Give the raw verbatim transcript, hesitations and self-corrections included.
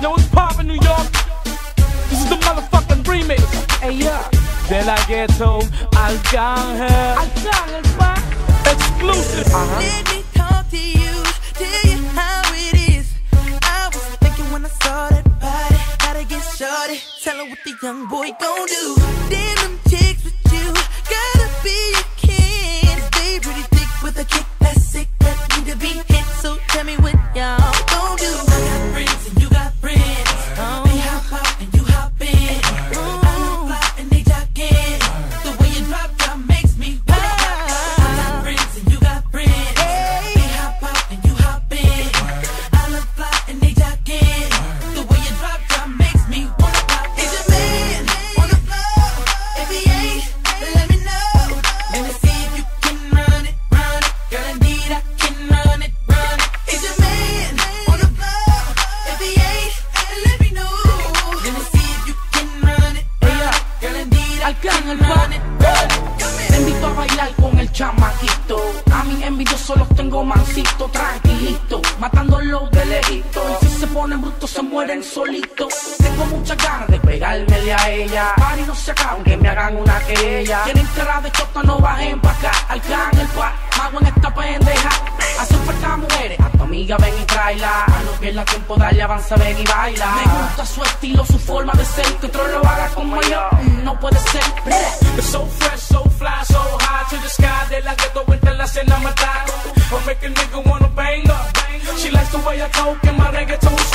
Yo, what's poppin', New York? This is the motherfucking remix. Hey, yeah. De la Ghetto, Arcángel. Arcángel, pa. Exclusive. Uh-huh. Let me talk to you, tell you how it is. I was thinking when I saw that body, gotta get shorty. Tell her what the young boy gon' do. Damn them chicks with you, gotta be a kid. Stay pretty thick with a kick that's sick, that need to be hit. So tell me what y'all gon' do. I got friends and you got friends. Oh. They hop out and you hop in. Oh. I look fly and they jock in. The way you drop drop makes me wild. I got friends and you got friends. Hey. They hop out and you hop in. I look fly and they jock in. The way you drop drop makes me wanna pop. Is your man on the floor? If he ain't, let me know. Let me see if you can run it, run it. Girl, indeed I can run it, run it. Is your man on the floor? If he ain't, let me know. Let me see if you can run it, run it. Girl, indeed I can run it, run it. Te invito a bailar con el chamaquito. A mis envidiosos los tengo mansito, tranquilito, matándolos de lejito. Y si se ponen brutos se mueren solitos. Tengo muchas ganas de pegármele a ella. Pari no se acaban que me hagan una querella. Quieren cara de chota, no bajen pa' acá. Arcángel, pa, mago en esta pendeja. Hacen falta mujeres, a tu amiga ven y tráela. A no pierda tiempo, dale avanza, ven y baila. Me gusta su estilo, su forma de ser. Que otro lo haga como yo, no puede ser. It's so fresh, so fly, so high to the sky. De la Ghetto entre la cena matar. Or make a nigga wanna bang up. She likes the way I talk and my reggaeton